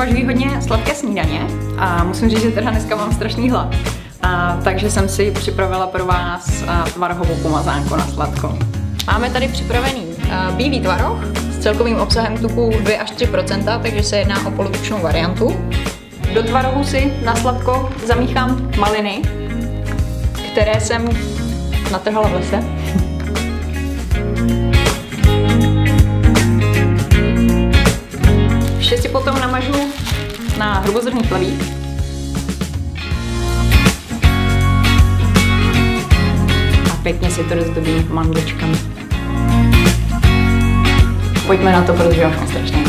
uvažuji hodně sladké snídaně a musím říct, že teda dneska mám strašný hlad. Takže jsem si připravila pro vás tvarohovou pomazánku na sladko. Máme tady připravený bílý tvaroh s celkovým obsahem tuku 2 až 3%, takže se jedná o polotučnou variantu. Do tvarohu si na sladko zamíchám maliny, které jsem natrhala v lese. Vše si potom namažu na hrubozrnný chlebík. A pěkně si to rozdobím mandličkami. Pojďme na to, protože už mám strašně